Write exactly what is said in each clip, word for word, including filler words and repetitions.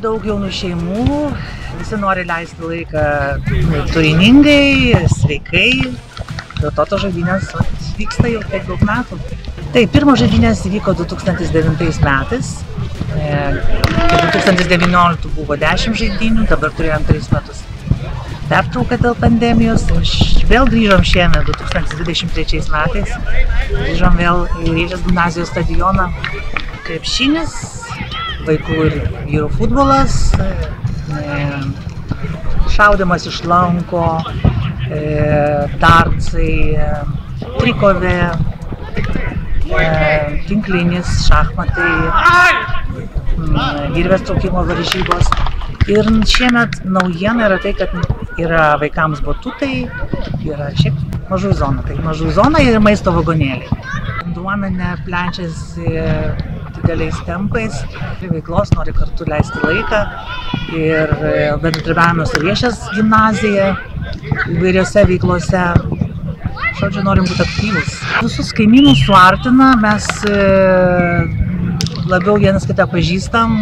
daug jaunų šeimų, visi nori leisti laiką turiningai, sveikai, dėl to tos žaidynės vyksta jau tiek daug metų. Tai pirmos žaidynės vyko du tūkstantis devintais metais, du tūkstantis devynioliktų buvo dešimt žaidynių, dabar turėjom tris metus pertrauką dėl pandemijos, vėl grįžom šiemet du tūkstantis dvidešimt trečiais metais, grįžom vėl į Riešės gimnazijos stadioną. Krepšinis, vaikų ir vyrų futbolas, šaudimas iš lanko, dartsai, trikovė, tinklinis, šachmatai, virvės traukimo varžybos. Ir šiemet naujiena yra tai, kad yra vaikams batutai, yra šiaip mažų zona, tai mažų zona ir maisto vagonėliai. Bendruomenė plečiasi dideliais tempais, veiklos nori kartu leisti laiką ir bendradarbiavame su Riešės gimnazija įvairiose veiklose. Žodžiu, norim būti aktyvūs. Visus kaimynus suartina, mes labiau vienas kitą pažįstam,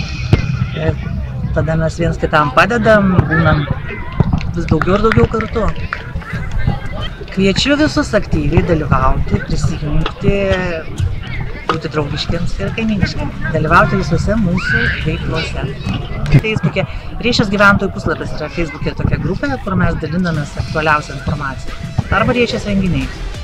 tada mes vienas kitam padedam, būnam vis daugiau ir daugiau kartu. Kviečiu visus aktyviai dalyvauti, prisijungti, būti draugiškiams ir kaimyniškiams, dalyvauti visose mūsų veiklose. Facebook'e, Riešės gyventojų puslapis yra Facebook'e tokia grupė, kur mes dalinamės aktualiausią informaciją. Arba Riešės renginiai.